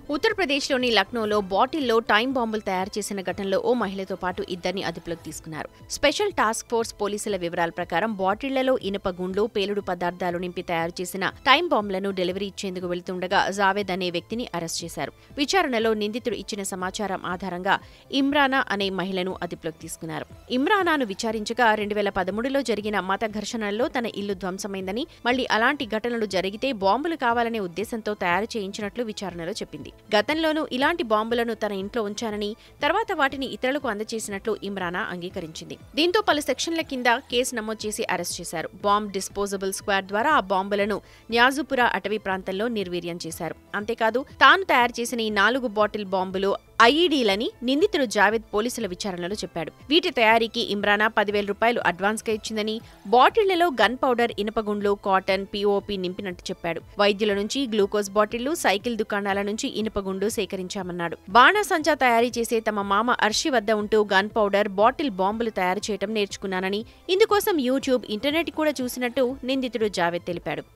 ఉత్తరప్రదేశ్లోని లక్నోలో బాటిల్లో టైం బాంబులు తయారు చేసిన ఘటనలో ఓ మహిళతో పాటు ఇద్దరిని అదుపులోకి తీసుకున్నారు. స్పెషల్ టాస్క్ ఫోర్స్ పోలీసుల వివరాల ప్రకారం బాటిళ్లలో ఇనుప గుండ్లు, పేలుడు పదార్థాలు నింపి తయారు చేసిన టైం బాంబులను డెలివరీ ఇచ్చేందుకు వెళుతుండగా జావేద్ అనే వ్యక్తిని అరెస్ట్ చేశారు. విచారణలో నిందితుడు ఇచ్చిన సమాచారం ఆధారంగా ఇమ్రానా అనే మహిళను అదుపులోకి తీసుకున్నారు. ఇమ్రానాను విచారించగా 2013లో జరిగిన మత ఘర్షణల్లో తన ఇల్లు ధ్వంసమైందని, మళ్లీ అలాంటి ఘటనలు జరిగితే బాంబులు కావాలనే ఉద్దేశంతో తయారు చేయించినట్లు విచారణలో చెప్పింది. గతంలోనూ ఇలాంటి బాంబులను తన ఇంట్లో ఉంచానని, తర్వాత వాటిని ఇతరులకు అందజేసినట్లు ఇమ్రానా అంగీకరించింది. దీంతో పలు సెక్షన్ల కింద కేసు నమోదు చేసి అరెస్ట్ చేశారు. బాంబ్ డిస్పోజబుల్ స్క్వాడ్ ద్వారా ఆ బాంబులను న్యాజుపురా అటవీ ప్రాంతంలో నిర్వీర్యం చేశారు. అంతేకాదు తాను తయారు చేసిన ఈ 4 బాటిల్ బాంబులు ఐఈడీలని నిందితుడు జావేద్ పోలీసుల విచారణలో చెప్పాడు. వీటి తయారీకి ఇమ్రానా 10,000 రూపాయలు అడ్వాన్స్గా ఇచ్చిందని, బాటిళ్లలో గన్ పౌడర్, ఇనుపగుండ్లు, కాటన్, పీఓపీ నింపినట్టు చెప్పాడు. వైద్యుల నుంచి గ్లూకోజ్ బాటిళ్లు, సైకిల్ దుకాణాల నుంచి ఇనుపగుండు సేకరించామన్నాడు. బాణాసంచా తయారీ చేసే తమ మామ అర్షి వద్ద ఉంటూ గన్ పౌడర్, బాటిల్ బాంబులు తయారు చేయడం నేర్చుకున్నానని, ఇందుకోసం యూట్యూబ్, ఇంటర్నెట్ కూడా చూసినట్టు నిందితుడు జావేద్ తెలిపాడు.